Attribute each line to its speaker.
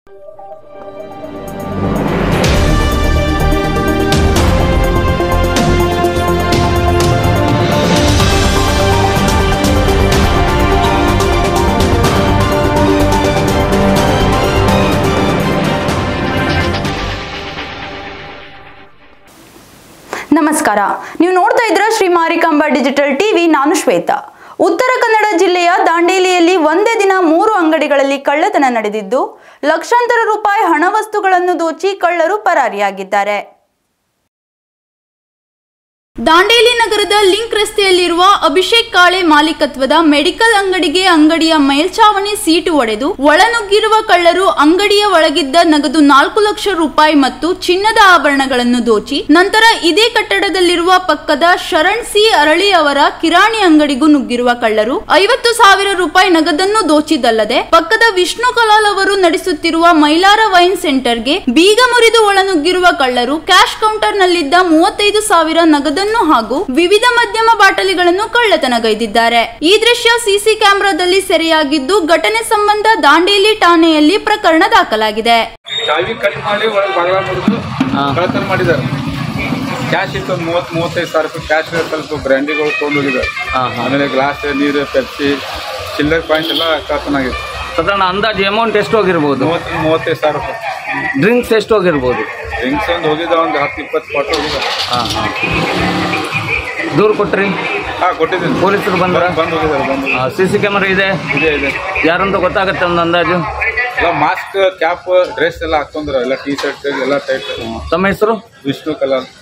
Speaker 1: ನಮಸ್ಕಾರ, ನೀವು ನೋಡ್ತಾ ಇದ್ದೀರಾ ಶ್ರೀ ಮಾರಿಕಾಂಬಾ ಡಿಜಿಟಲ್ ಟಿವಿ. ನಾನು ಶ್ವೇತಾ. ಉತ್ತರ ಕನ್ನಡ ಜಿಲ್ಲೆಯ ದಾಂಡೇಲಿಯಲ್ಲಿ ಒಂದೇ ದಿನ 3 ಅಂಗಡಿಗಳಲ್ಲಿ ಕಳ್ಳತನ ನಡೆದಿದ್ದು, ಲಕ್ಷಾಂತರ ರೂಪಾಯಿ ಹಣ ವಸ್ತುಗಳನ್ನು ದೋಚಿ ಕಳ್ಳರು ಪರಾರಿಯಾಗಿದ್ದಾರೆ. ದಾಂಡೇಲಿ ನಗರದ ಲಿಂಕ್ ರಸ್ತೆಯಲ್ಲಿರುವ ಅಭಿಷೇಕ್ ಕಾಳೆ ಮಾಲೀಕತ್ವದ ಮೆಡಿಕಲ್ ಅಂಗಡಿಗೆ ಅಂಗಡಿಯ ಮೇಲ್ಛಾವಣಿ ಸೀಟು ಒಡೆದು ಒಳನುಗ್ಗಿರುವ ಕಳ್ಳರು ಅಂಗಡಿಯ ಒಳಗಿದ್ದ ನಗದು 4 ಲಕ್ಷ ರೂಪಾಯಿ ಮತ್ತು ಚಿನ್ನದ ಆಭರಣಗಳನ್ನು ದೋಚಿ ನಂತರ ಇದೇ ಕಟ್ಟಡದಲ್ಲಿರುವ ಪಕ್ಕದ ಶರಣ್ ಸಿ ಅರಳಿ ಅವರ ಕಿರಾಣಿ ಅಂಗಡಿಗೂ ನುಗ್ಗಿರುವ ಕಳ್ಳರು 50,000 ರೂಪಾಯಿ ನಗದನ್ನು ದೋಚಿದ್ದಲ್ಲದೆ ಪಕ್ಕದ ವಿಷ್ಣು ಕಲಾಲ್ ಅವರು ನಡೆಸುತ್ತಿರುವ ಮೈಲಾರ ವೈನ್ ಸೆಂಟರ್ಗೆ ಬೀಗ ಮುರಿದು ಒಳನುಗ್ಗಿರುವ ಕಳ್ಳರು ಕ್ಯಾಶ್ ಕೌಂಟರ್ನಲ್ಲಿದ್ದ 35,000 ನಗದನ್ನು ಹಾಗೂ ವಿವಿಧ ಮಧ್ಯಮ ಬಾಟಲಿಗಳನ್ನು ಕಳ್ಳತನಗೈದಿದ್ದಾರೆ. ಈ ದೃಶ್ಯ ಸಿಸಿ ಕ್ಯಾಮೆರಾದಲ್ಲಿ ಸೆರೆಯಾಗಿದ್ದು, ಘಟನೆ ಸಂಬಂಧ ದಾಂಡೇಲಿ ಠಾಣೆಯಲ್ಲಿ ಪ್ರಕರಣ ದಾಖಲಾಗಿದೆ.
Speaker 2: ಕ್ಯಾಶ್ ಇತ್ತು 30-35,000 ರೂಪಾಯಿ ಕ್ಯಾಶ್, ಸ್ವಲ್ಪ ಬ್ರ್ಯಾಂಡಿಗಳು ತೊಗೊಂಡೋಗಿದ್ದಾರೆ. ಆಮೇಲೆ ಗ್ಲಾಸ್, ನೀರು, ಪೆಪ್ಸಿ, ಚಿಲ್ಲರ್ ಪಾಯಿಂಟ್ ಎಲ್ಲ ಕಳ್ಳತನಾಗಿದೆ.
Speaker 3: ಸಾಧಾರಣ ಅಂದಾಜು ಅಮೌಂಟ್ ಎಷ್ಟು ಹೋಗಿರ್ಬೋದು?
Speaker 2: 35,000 ರೂಪಾಯಿ.
Speaker 3: ಡ್ರಿಂಕ್ಸ್ ಎಷ್ಟು ಹೋಗಿರ್ಬೋದು?
Speaker 2: ಡ್ರಿಂಕ್ಸ್ ಒಂದು ಹೋಗಿದ್ದ, ಒಂದು 10-20 ಬಾಟಲ್ ಹೋಗಿದ್ದಾರೆ.
Speaker 3: ದೂರು ಕೊಟ್ರಿ?
Speaker 2: ಕೊಟ್ಟಿದ್ದೀನಿ.
Speaker 3: ಪೊಲೀಸರು ಬಂದು
Speaker 2: ಹೋಗಿದ್ದಾರೆ.
Speaker 3: ಸಿಸಿ ಕ್ಯಾಮೆರಾ ಇದೆ? ಇದೆ. ಯಾರಂತ ಗೊತ್ತಾಗುತ್ತೆ ಒಂದು ಅಂದಾಜು?
Speaker 2: ಎಲ್ಲ ಮಾಸ್ಕ್, ಕ್ಯಾಪ್, ಡ್ರೆಸ್ ಎಲ್ಲ ಹಾಕೊಂಡ್ರು, ಎಲ್ಲ ಟೀ ಶರ್ಟ್ ಎಲ್ಲ ಟೈಟ್.
Speaker 3: ತಮ್ಮ ಹೆಸರು?
Speaker 2: ವಿಷ್ಣು ಕಲಾಲ್.